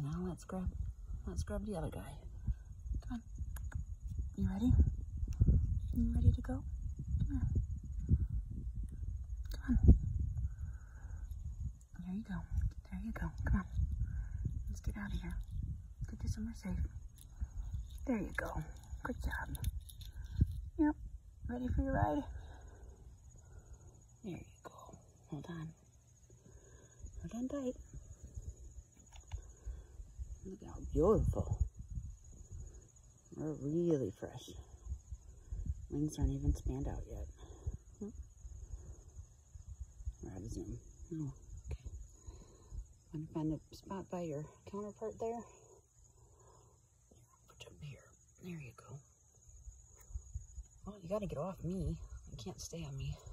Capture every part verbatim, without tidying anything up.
Now let's grab, let's grab the other guy. Come on. You ready? You ready to go? Come on. Come on. There you go. There you go. Come on. Let's get out of here. Get to somewhere safe. There you go. Good job. Yep. Ready for your ride? There you go. Hold on. Hold on tight. Look how beautiful. They're really fresh. Wings aren't even spanned out yet. We're out of zoom. Oh, okay. Want to find a spot by your counterpart there? Put up here. There you go. Well, you got to get off me. You can't stay on me.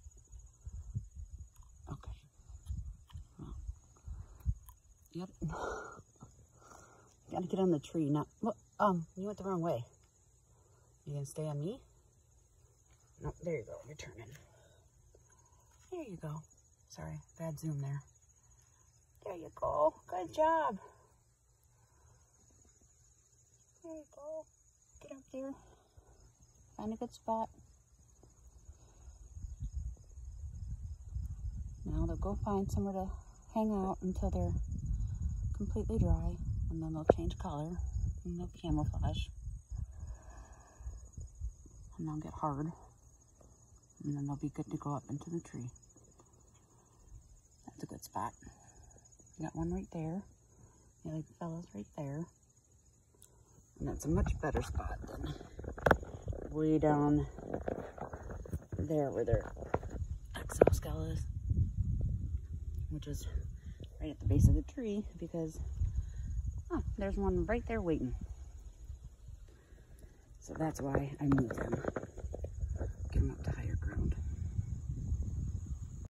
Okay. Well, yep. Got to get on the tree. Not. Well, um, you went the wrong way. You gonna stay on me? No, there you go. You're turning. There you go. Sorry, bad zoom there. There you go. Good job. There you go. Get up there. Find a good spot. Now they'll go find somewhere to hang out until they're completely dry, and then they'll change color and they'll camouflage. And they'll get hard, and then they'll be good to go up into the tree. That's a good spot. You got one right there. The other fella's right there. And that's a much better spot than way down there where their exoskeleton is, which is right at the base of the tree, because oh, there's one right there waiting. So that's why I moved them.